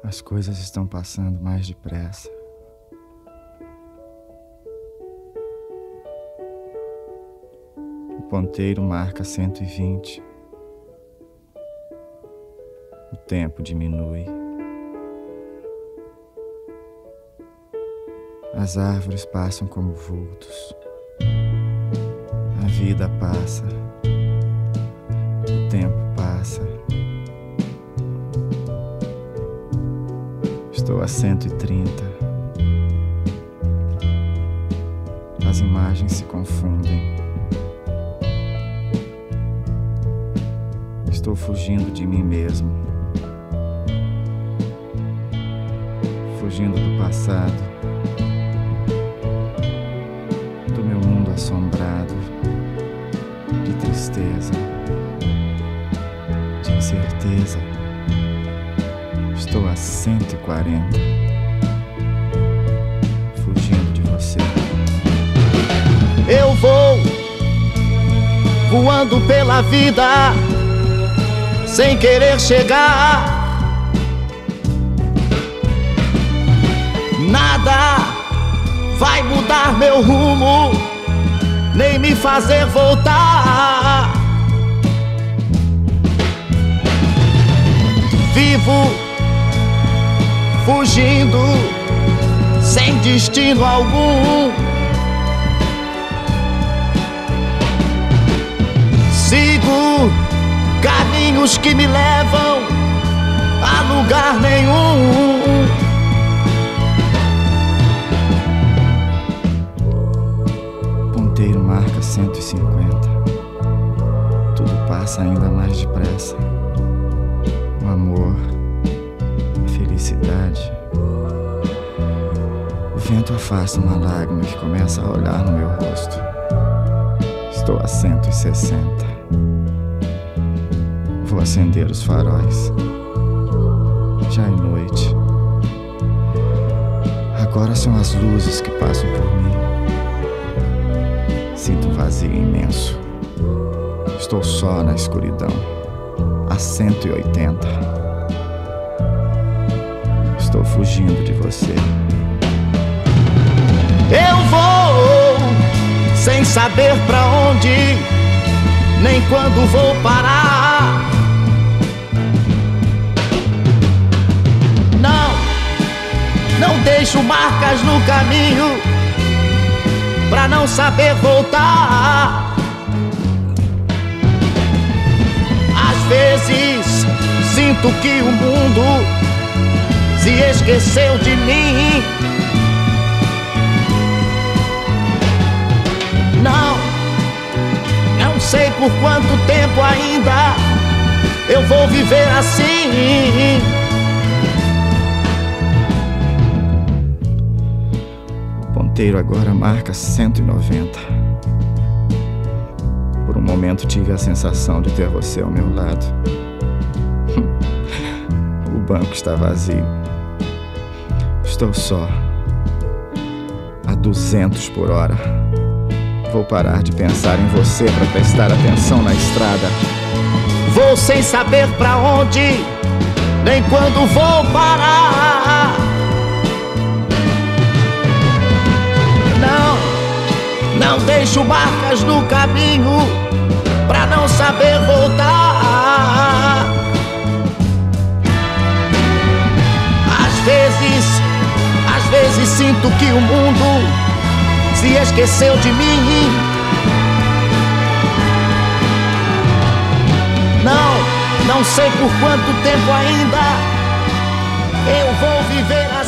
As coisas estão passando mais depressa. O ponteiro marca 120. O tempo diminui. As árvores passam como vultos. A vida passa. O tempo passa. Estou a 130. As imagens se confundem. Estou fugindo de mim mesmo. Fugindo do passado. Do meu mundo assombrado. De tristeza. De incerteza. Estou a 140. Fugindo de você. Eu vou voando pela vida sem querer chegar. Nada vai mudar meu rumo, nem me fazer voltar. Vivo fugindo sem destino algum. Sigo caminhos que me levam a lugar nenhum. O ponteiro marca 150. Tudo passa ainda mais depressa. O amor, a felicidade. O vento afasta uma lágrima que começa a olhar no meu rosto. Estou a 160. Vou acender os faróis. Já é noite. Agora são as luzes que passam por mim. Sinto um vazio imenso. Estou só na escuridão. A 180. Estou fugindo de você. Eu vou sem saber pra onde, nem quando vou parar. Não deixo marcas no caminho pra não saber voltar. Às vezes sinto que o mundo se esqueceu de mim. Não sei por quanto tempo ainda eu vou viver assim. O ponteiro agora marca 190. Por um momento tive a sensação de ter você ao meu lado. O banco está vazio. Estou só. A 200 por hora. Vou parar de pensar em você para prestar atenção na estrada. Vou sem saber pra onde, nem quando vou parar. Não deixo marcas no caminho pra não saber voltar. Às vezes sinto que o mundo se esqueceu de mim. Não sei por quanto tempo ainda eu vou viver assim.